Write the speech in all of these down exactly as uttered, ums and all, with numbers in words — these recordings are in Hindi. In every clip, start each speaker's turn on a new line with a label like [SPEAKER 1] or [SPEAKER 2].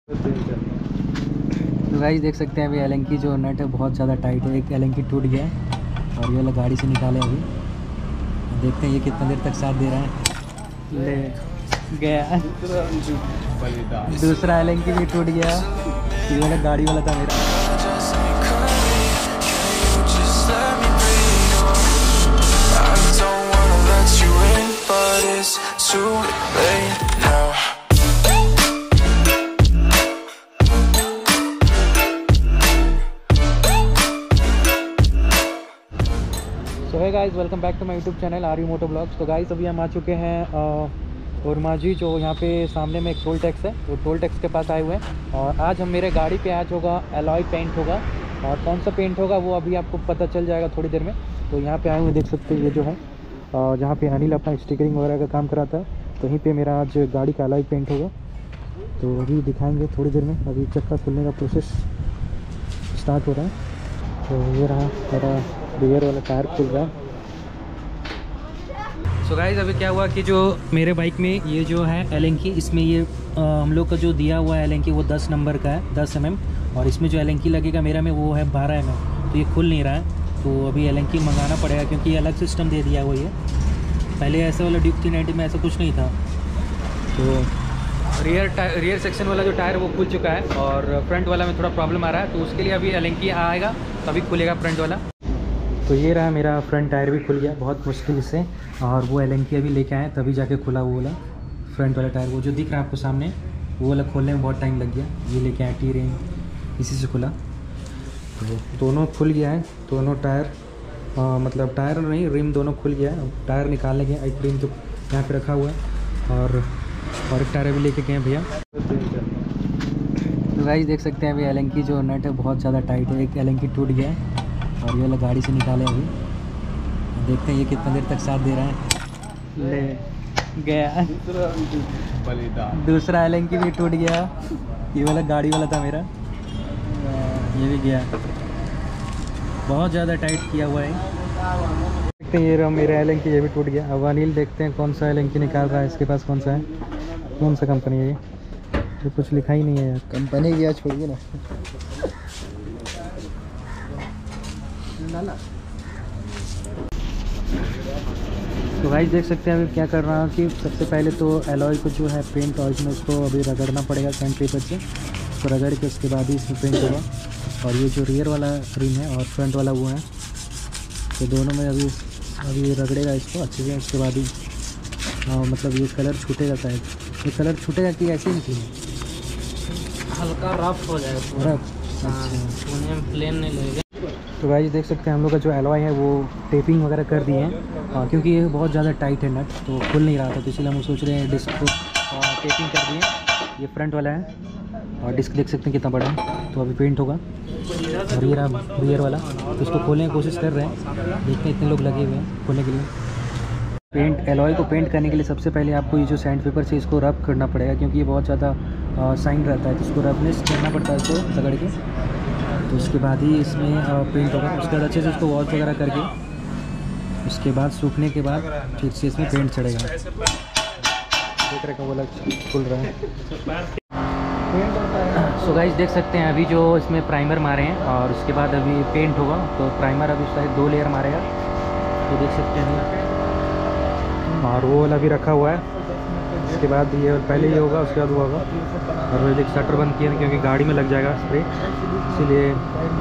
[SPEAKER 1] तो गाइस देख सकते हैं अभी एलेंकी जो नट है बहुत ज़्यादा टाइट है। एक एलेंकी टूट गया है और ये वाला गाड़ी से निकाले अभी। देखते हैं ये कितना देर तक साथ दे रहा है। ले गया दूसरा एलेंकी भी टूट गया। ये वाला गाड़ी वाला था मेरा। सो है guys, welcome back to my YouTube channel R U moto vlogs. तो गाइस अभी हम आ चुके हैं ओरमांझी, जो यहाँ पे सामने में एक टोल टैक्स है, वो टोल टैक्स के पास आए हुए हैं। और आज हम मेरे गाड़ी पे आज होगा एलॉय पेंट होगा, और कौन सा पेंट होगा वो अभी आपको पता चल जाएगा थोड़ी देर में। तो यहाँ पे आए हुए देख सकते हैं, ये जो है जहाँ पे अनिल अपना स्टिकरिंग वगैरह का काम कराता है, तो वहीं पर मेरा आज गाड़ी का एलॉय पेंट होगा। तो अभी दिखाएँगे थोड़ी देर में। अभी चक्का खुलने का प्रोसेस स्टार्ट हो रहा है। तो ये रहा मेरा रियर वाला टायर खुल रहा है। सो गाइस अभी क्या हुआ कि जो मेरे बाइक में ये जो है एलेंकी, इसमें ये आ, हम लोग का जो दिया हुआ है एलेंकी वो दस नंबर का है, दस एम एम। और इसमें जो एलेंकी लगेगा मेरा में वो है बारह एम एम। तो ये खुल नहीं रहा है, तो अभी एलेंकी मंगाना पड़ेगा, क्योंकि ये अलग सिस्टम दे दिया हुआ ये। पहले ऐसा वाला ड्यूक थ्री नाइंटी में ऐसा कुछ नहीं था। तो रियर टायर रियर सेक्शन वाला जो टायर वो खुल चुका है, और फ्रंट वाला में थोड़ा प्रॉब्लम आ रहा है। तो उसके लिए अभी एलेंकी आएगा तभी खुलेगा फ्रंट वाला। तो ये रहा मेरा फ्रंट टायर भी खुल गया बहुत मुश्किल से, और वो एलेंकी अभी लेके आए तभी जाके खुला वो वाला फ्रंट वाला टायर। वो जो दिख रहा है आपको सामने, वो वाला खोलने में बहुत टाइम लग गया। ये लेके आए टी रिंग, इसी से खुला। तो दोनों खुल गया है, दोनों टायर आ, मतलब टायर नहीं, रिम दोनों खुल गया है। टायर निकालने गए, एक रिम तो यहाँ पे रखा हुआ है, और और एक टायर भी लेके गए भैया। तो गाइस देख सकते हैं अभी एलेंकी जो नट है बहुत ज़्यादा टाइट है। एक एलेंकी टूट गया है और ये वाला गाड़ी से निकाले अभी। देखते हैं ये कितना देर तक साथ दे रहा है। ले गया दूसरा एलेंकी भी टूट गया। ये वाला गाड़ी वाला था मेरा, ये भी गया। बहुत ज़्यादा टाइट किया हुआ है। देखते हैं ये रहा मेरा एलेंकी, ये भी टूट गया। अब अनिल देखते हैं कौन सा एलेंकी निकाल रहा है, इसके पास कौन सा है, कौन सा कंपनी है ये। ये कुछ लिखा ही नहीं है यार,
[SPEAKER 2] कंपनी गया छोड़िए ना।
[SPEAKER 1] तो गाइस देख सकते हैं अभी क्या कर रहा हूँ कि सबसे पहले तो एलॉय को जो है पेंट और इसमें उसको अभी रगड़ना पड़ेगा सैंड पेपर से। तो रगड़ के उसके बाद ही इसमें पेंट होगा। और ये जो रियर वाला रिम है और फ्रंट वाला वो है, तो दोनों में अभी अभी रगड़ेगा इसको अच्छे से। उसके बाद ही हाँ, मतलब ये कलर छूटेगा शायद। ये कलर छूटेगा कि ऐसे ही निकलेगा,
[SPEAKER 2] हल्का रफ हो जाएगा,
[SPEAKER 1] रफ। अच्छा,
[SPEAKER 2] प्लेन नहीं लगेगा।
[SPEAKER 1] तो गाइस देख सकते हैं हम लोग का जो एलॉय है वो टेपिंग वगैरह कर दिए हैं, क्योंकि ये बहुत ज़्यादा टाइट है नट, तो खुल नहीं रहा था। तो इसलिए हम सोच रहे हैं डिस्क को टेपिंग कर दिए। ये फ्रंट वाला है, और डिस्क देख सकते हैं कितना बड़ा है। तो अभी पेंट होगा। और ये रहा रियर वाला, तो इसको खोलने की कोशिश कर रहे हैं। देखते हैं इतने लोग लगे हुए हैं खोलने के लिए। पेंट एलॉय को पेंट करने के लिए सबसे पहले आपको ये जो सैंड पेपर से इसको रब करना पड़ेगा, क्योंकि ये बहुत ज़्यादा साइन रहता है। तो इसको रबनेस करना पड़ता है इसको रगड़ के। तो उसके बाद ही इसमें पेंट होगा। उसके बाद अच्छे से इसको वॉश वगैरह करके, उसके बाद सूखने के बाद फिर से इसमें पेंट चढ़ेगा। देख रहे वो खुल रहा है। सो गाइस देख सकते हैं अभी जो इसमें प्राइमर मारे हैं, और उसके बाद अभी पेंट होगा। तो प्राइमर अभी शायद दो लेयर मारेगा, तो देख सकते हैं। और वो वाला भी रखा हुआ है। उसके बाद ये पहले ये होगा, उसके बाद वो होगा। और वो देख शटर बंद किया क्योंकि गाड़ी में लग जाएगा स्प्रे, इसीलिए।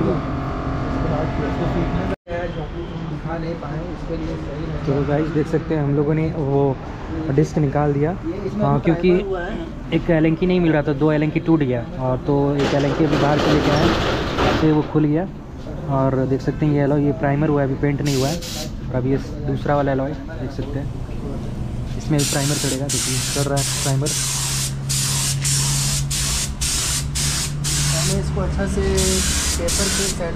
[SPEAKER 1] तो गाइस देख सकते हैं हम लोगों ने वो डिस्क निकाल दिया, हाँ, क्योंकि एक एलेंकी नहीं मिल रहा था, दो एलेंकी टूट गया। और तो एक एलेंकी अभी बाहर से लेके आए, फिर वो खुल गया। और देख सकते हैं ये एलॉय, ये प्राइमर हुआ है, अभी पेंट नहीं हुआ है। और अभी ये दूसरा वाला एलॉय देख सकते हैं, इसमें भी प्राइमर चढ़ेगा। देखिए कर रहा है प्राइमर।
[SPEAKER 2] इसको अच्छा से पेपर के साइड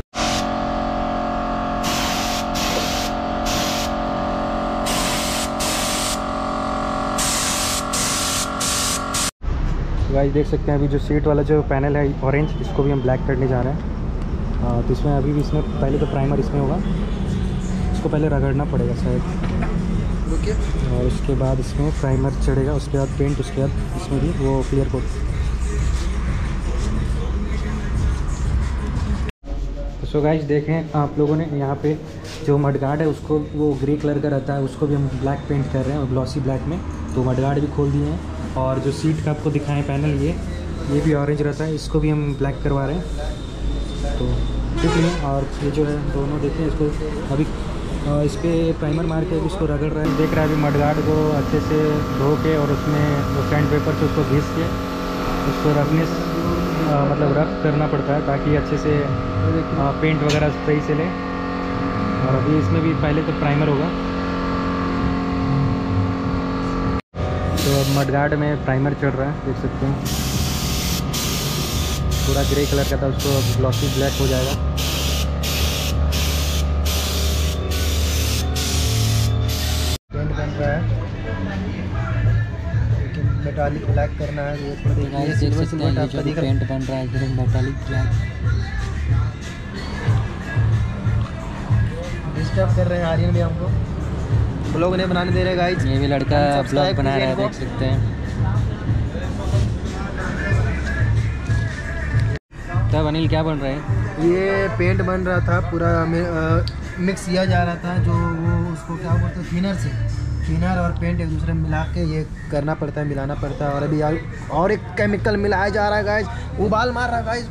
[SPEAKER 1] गाइस देख सकते हैं अभी जो सीट वाला जो पैनल है ऑरेंज, इसको भी हम ब्लैक करने जा रहे हैं। आ, तो इसमें अभी भी इसमें पहले तो प्राइमर इसमें होगा, इसको पहले रगड़ना पड़ेगा शायद। और उसके बाद इसमें प्राइमर चढ़ेगा, उसके बाद पेंट, उसके बाद इसमें भी वो क्लियर कोट। सो गाइस देखें आप लोगों ने यहाँ पे जो मडगार्ड है उसको वो ग्रे कलर का रहता है, उसको भी हम ब्लैक पेंट कर रहे हैं और ग्लॉसी ब्लैक में। तो मडगार्ड भी खोल दिए हैं और जो सीट का आपको दिखाएं पैनल ये ये भी ऑरेंज रहता है, इसको भी हम ब्लैक करवा रहे हैं। तो ठीक है। और ये जो है दोनों देखें इसको अभी इस पर प्राइमर मार के इसको रगड़ रहे हैं। देख रहा है अभी मडगार्ड को अच्छे से धो के और उसमें वो सैंड पेपर से उसको घिस के उसको रफनेस मतलब रफ करना पड़ता है ताकि अच्छे से आ, पेंट वगैरह सही से ले। और अभी इसमें भी पहले तो प्राइमर होगा। तो अब मडगार्ड में प्राइमर चढ़ रहा है, देख सकते हैं पूरा ग्रे कलर का था, उसको अब ग्लॉसी ब्लैक हो जाएगा।
[SPEAKER 2] पेंट बन रहा है लेकिन मेटालिक ब्लैक करना है। ये थोड़ा
[SPEAKER 1] गाइस देख सकते हैं ये जो भी पेंट बन रहा है एकदम मेटालिक ब्लैक।
[SPEAKER 2] डिस्टर्ब कर रहे हैं आर्यन भी हमको, ब्लॉग नहीं बनाने दे रहे गाइस।
[SPEAKER 1] ये भी लड़का ब्लॉग बना रहा है, देख सकते हैं। तब अनिल क्या बन रहा है?
[SPEAKER 2] ये पेंट बन रहा था पूरा मिक्स किया जा रहा था, जो वो उसको क्या बोलते हैं थिनर से, थिनर और पेंट एक दूसरे में मिला के ये करना पड़ता है, मिलाना पड़ता है। और अभी यार और एक केमिकल मिलाया जा रहा है गाइस, उबाल मार रहा है गाइस।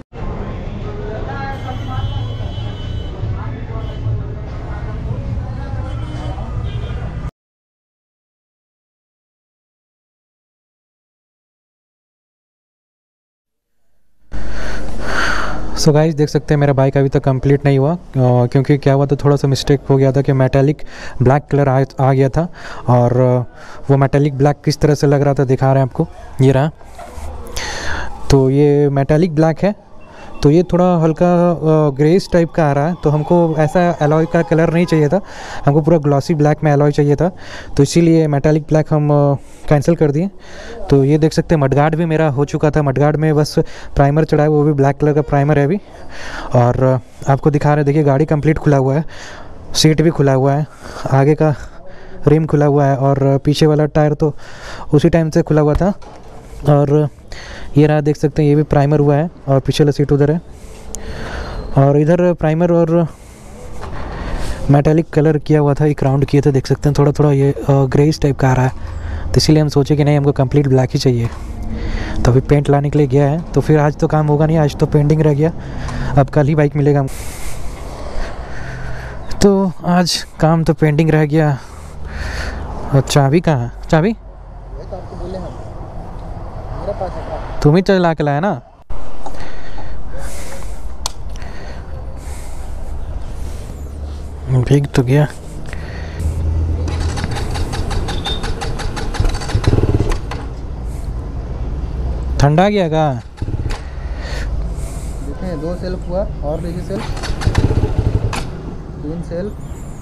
[SPEAKER 1] सो गाइस देख सकते हैं मेरा बाइक अभी तक कंप्लीट नहीं हुआ, क्योंकि क्या हुआ था थोड़ा सा मिस्टेक हो गया था कि मेटालिक ब्लैक कलर आ, आ गया था। और वो मेटालिक ब्लैक किस तरह से लग रहा था दिखा रहे हैं आपको, ये रहा। तो ये मेटालिक ब्लैक है, तो ये थोड़ा हल्का ग्रेस टाइप का आ रहा है। तो हमको ऐसा एलॉय का कलर नहीं चाहिए था, हमको पूरा ग्लॉसी ब्लैक में एलॉय चाहिए था, तो इसीलिए मेटालिक ब्लैक हम कैंसिल कर दिए। तो ये देख सकते हैं मडगार्ड भी मेरा हो चुका था, मडगार्ड में बस प्राइमर चढ़ा है, वो भी ब्लैक कलर का प्राइमर है अभी। और आपको दिखा रहे हैं, देखिए गाड़ी कंप्लीट खुला हुआ है, सीट भी खुला हुआ है, आगे का रिम खुला हुआ है और पीछे वाला टायर तो उसी टाइम से खुला हुआ था। और ये रहा देख सकते हैं, ये भी प्राइमर हुआ है और पीछे वाला सीट उधर है। और इधर प्राइमर और मेटालिक कलर किया हुआ था, एक राउंड किए थे, देख सकते हैं थोड़ा थोड़ा ये ग्रेस टाइप का आ रहा है। तो इसीलिए हम सोचे कि नहीं हमको कंप्लीट ब्लैक ही चाहिए। तो अभी पेंट लाने के लिए गया है, तो फिर आज तो काम होगा नहीं, आज तो पेंटिंग रह गया, अब कल ही बाइक मिलेगा। तो आज काम तो पेंटिंग रह गया। और चाबी कहाँ है? चाबी तुम ही चला के लाया ना। भीग तो गया। ठंडा गया का?
[SPEAKER 2] देखें दो सेल्फ हुआ और देखिए सेल्फ, तीन सेल्फ,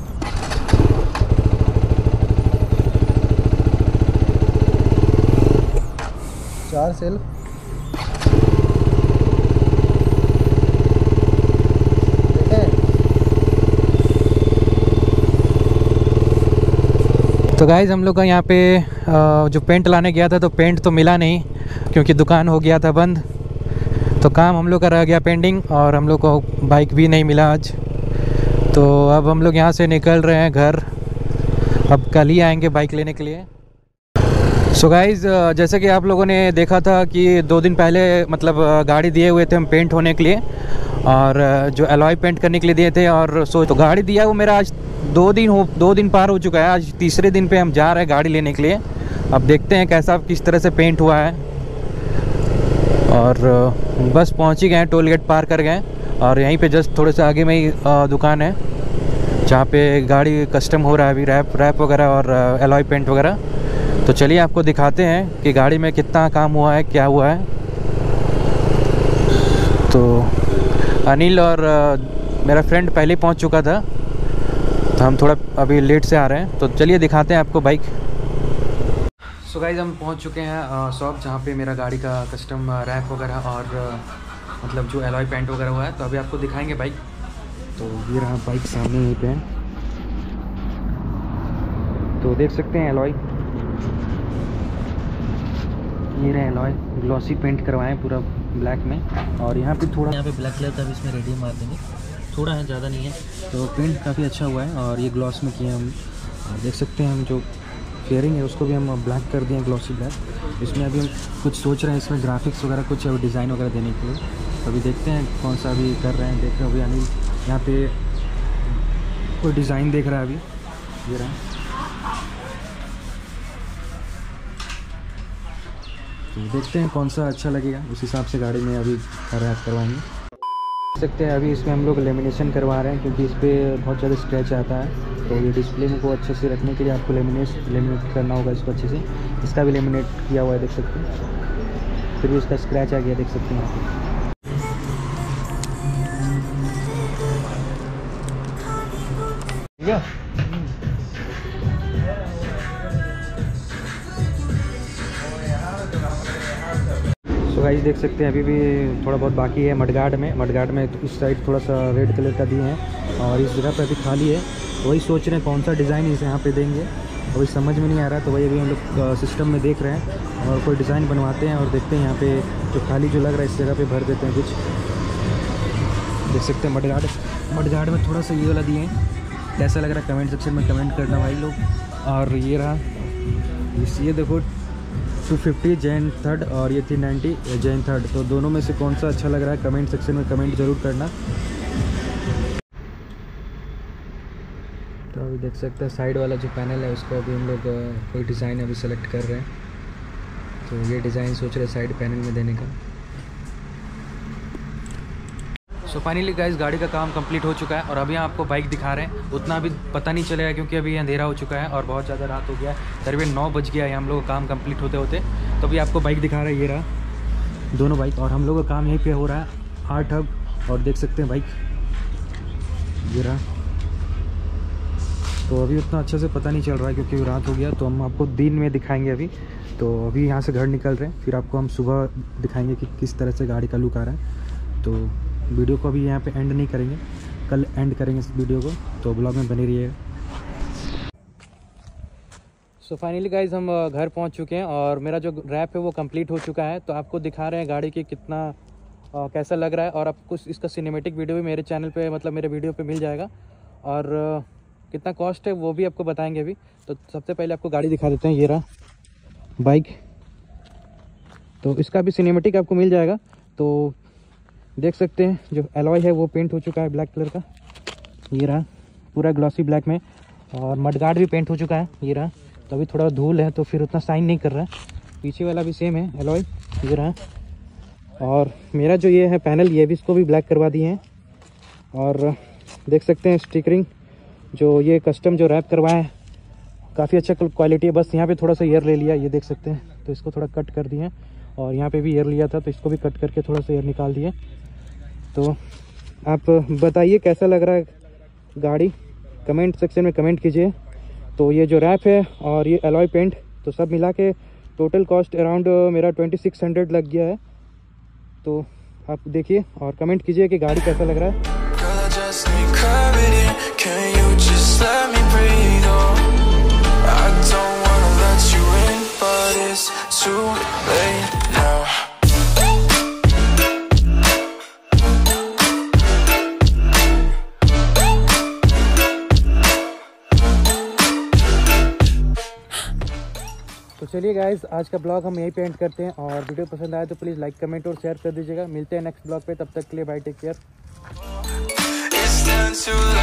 [SPEAKER 2] चार सेल्फ,
[SPEAKER 1] तो गाइज़ हम लोग का यहाँ पे जो पेंट लाने गया था तो पेंट तो मिला नहीं, क्योंकि दुकान हो गया था बंद। तो काम हम लोग का रह गया पेंडिंग और हम लोग को बाइक भी नहीं मिला आज। तो अब हम लोग यहाँ से निकल रहे हैं घर, अब कल ही आएंगे बाइक लेने के लिए। सो गाइज़ जैसे कि आप लोगों ने देखा था कि दो दिन पहले मतलब गाड़ी दिए हुए थे हम पेंट होने के लिए, और जो एलॉय पेंट करने के लिए दिए थे। और सो तो गाड़ी दिया वो मेरा आज दो दिन हो दो दिन पार हो चुका है, आज तीसरे दिन पे हम जा रहे हैं गाड़ी लेने के लिए। अब देखते हैं कैसा किस तरह से पेंट हुआ है। और बस पहुंच ही गए हैं, टोल गेट पार कर गए, और यहीं पे जस्ट थोड़े से आगे में ही दुकान है जहाँ पे गाड़ी कस्टम हो रहा है अभी, रैप रैप वगैरह और एलॉय पेंट वगैरह। तो चलिए आपको दिखाते हैं कि गाड़ी में कितना काम हुआ है, क्या हुआ है। तो अनिल और मेरा फ्रेंड पहले पहुंच चुका था, तो हम थोड़ा अभी लेट से आ रहे हैं। तो चलिए दिखाते हैं आपको बाइक। सो गाइस हम पहुंच चुके हैं शॉप जहाँ पे मेरा गाड़ी का कस्टम रैप वगैरह और uh, मतलब जो एलॉय पेंट वगैरह हुआ है। तो अभी आपको दिखाएंगे बाइक। तो ये रहा बाइक सामने यहीं पे है, तो देख सकते हैं एलॉय, ये रहा एलॉय, ग्लॉसी पेंट करवाएं पूरा ब्लैक में। और यहाँ पे थोड़ा यहाँ पे ब्लैक कलर का भी इसमें रेडी मार देंगे। थोड़ा है, ज़्यादा नहीं है। तो पेंट काफ़ी अच्छा हुआ है और ये ग्लॉस में किए हम। और देख सकते हैं हम जो फेयरिंग है उसको भी हम ब्लैक कर दिए हैं, ग्लॉसी ब्लैक। इसमें अभी हम कुछ सोच रहे हैं इसमें ग्राफिक्स वगैरह कुछ डिज़ाइन वगैरह देने के लिए। तो अभी देखते हैं कौन सा अभी कर रहे हैं। देख रहे हो अभी अनिल यहाँ पे कोई डिज़ाइन देख रहा है अभी, ये रहा। तो देखते हैं कौन सा अच्छा लगेगा, उस हिसाब से गाड़ी में अभी करवाएंगे। देख सकते हैं अभी इसमें हम लोग लेमिनेशन करवा रहे हैं क्योंकि इस पर बहुत ज़्यादा स्क्रैच आता है। तो ये डिस्प्ले को अच्छे से रखने के लिए आपको लेमिनेट लेमिनेट करना होगा इसको अच्छे से। इसका भी लेमिनेट किया हुआ है, देख सकते हैं। फिर भी इसका स्क्रैच आ गया, देख सकते हैं यहाँ पे। ठीक है। सो गाइस देख सकते हैं अभी भी थोड़ा बहुत बाकी है मडगार्ड में। मडगार्ड में तो इस साइड थोड़ा सा रेड कलर का दिए हैं और इस जगह पे अभी खाली है। वही सोच रहे हैं कौन सा डिज़ाइन इसे यहाँ पे देंगे, वही समझ में नहीं आ रहा। तो वही अभी हम लोग सिस्टम में देख रहे हैं और कोई डिज़ाइन बनवाते हैं और देखते हैं यहाँ पे जो खाली जो लग रहा है इस जगह पे भर देते हैं कुछ। देख सकते हैं मडगार्ड मडगार्ड में थोड़ा सा ये वाला दिए हैं। कैसा लग रहा है कमेंट सेक्शन में कमेंट करना भाई लोग। और ये रहा, ये देखो टू फिफ्टी जैन थर्ड और ये थ्री नाइन्टी जैन थर्ड। तो दोनों में से कौन सा अच्छा लग रहा है कमेंट सेक्शन में कमेंट ज़रूर करना। तो अभी देख सकते हैं साइड वाला जो पैनल है उसको अभी हम लोग कोई डिज़ाइन अभी सेलेक्ट कर रहे हैं। तो ये डिज़ाइन सोच रहे हैं साइड पैनल में देने का। सो फाइनली गाइस गाड़ी का काम कंप्लीट हो चुका है और अभी आपको बाइक दिखा रहे हैं। उतना अभी पता नहीं चलेगा क्योंकि अभी अंधेरा हो चुका है और बहुत ज़्यादा रात हो गया है। करीबन नौ बज गया है हम लोग का काम कंप्लीट होते होते। तो अभी आपको बाइक दिखा रहे हैं, ये रहा दोनों बाइक। और हम लोग का काम यहीं पे हो रहा है, आठ हब। और देख सकते हैं बाइक, ये रहा। तो अभी उतना अच्छे से पता नहीं चल रहा है क्योंकि रात हो गया। तो हम आपको दिन में दिखाएंगे अभी। तो अभी यहाँ से घर निकल रहे हैं, फिर आपको हम सुबह दिखाएंगे कि किस तरह से गाड़ी का लुक आ रहा है। तो वीडियो को अभी यहाँ पे एंड नहीं करेंगे, कल एंड करेंगे इस वीडियो को। तो ब्लॉग में बने रहिएगा। सो फाइनली गाइज हम घर पहुँच चुके हैं और मेरा जो रैप है वो कंप्लीट हो चुका है। तो आपको दिखा रहे हैं गाड़ी की कितना आ, कैसा लग रहा है। और आपको इसका सिनेमेटिक वीडियो भी मेरे चैनल पे मतलब मेरे वीडियो पे मिल जाएगा। और आ, कितना कॉस्ट है वो भी आपको बताएंगे अभी। तो सबसे पहले आपको गाड़ी दिखा देते हैं, ये रहा बाइक। तो इसका भी सिनेमेटिक आपको मिल जाएगा। तो देख सकते हैं जो एलॉय है वो पेंट हो चुका है ब्लैक कलर का, ये रहा पूरा ग्लॉसी ब्लैक में। और मडगार्ड भी पेंट हो चुका है, ये रहा। तो अभी थोड़ा धूल है तो फिर उतना शाइन नहीं कर रहा है। पीछे वाला भी सेम है एलॉय, ये रहा। और मेरा जो ये है पैनल, ये भी इसको भी ब्लैक करवा दिए हैं। और देख सकते हैं स्टिकरिंग जो ये कस्टम जो रैप करवाए हैं काफ़ी अच्छा क्वालिटी है। बस यहाँ पे थोड़ा सा एयर ले लिया, ये देख सकते हैं। तो इसको थोड़ा कट कर दिए। और यहाँ पे भी एयर लिया था तो इसको भी कट करके थोड़ा सा एयर निकाल दिए। तो आप बताइए कैसा लग रहा है गाड़ी, कमेंट सेक्शन में कमेंट कीजिए। तो ये जो रैप है और ये एलॉय पेंट तो सब मिला के टोटल कॉस्ट अराउंड मेरा ट्वेंटी सिक्स हंड्रेड लग गया है। तो आप देखिए और कमेंट कीजिए कि गाड़ी कैसा लग रहा है। तो चलिए गाइस आज का ब्लॉग हम यहीं पे एंड करते हैं। और वीडियो पसंद आए तो प्लीज़ लाइक कमेंट और शेयर कर दीजिएगा। मिलते हैं नेक्स्ट ब्लॉग पे, तब तक के लिए बाय, टेक केयर।